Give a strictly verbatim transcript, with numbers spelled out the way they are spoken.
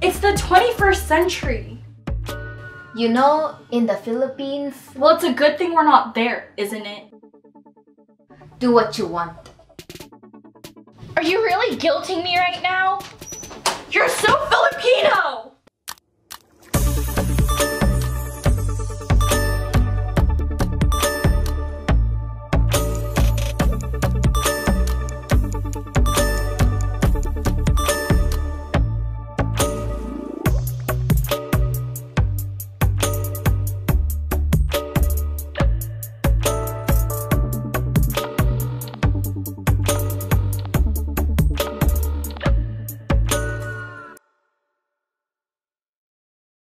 It's the twenty-first century. You know, in the Philippines, Well, it's a good thing we're not there, isn't it? do what you want. Are you really guilting me right now? You're so Filipino!